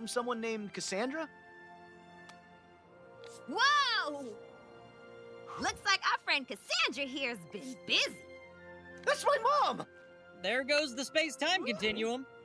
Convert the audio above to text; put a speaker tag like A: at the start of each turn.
A: from someone named Cassandra?
B: Whoa! Looks like our friend Cassandra here's been busy.
A: That's my mom!
C: There goes the space-time continuum.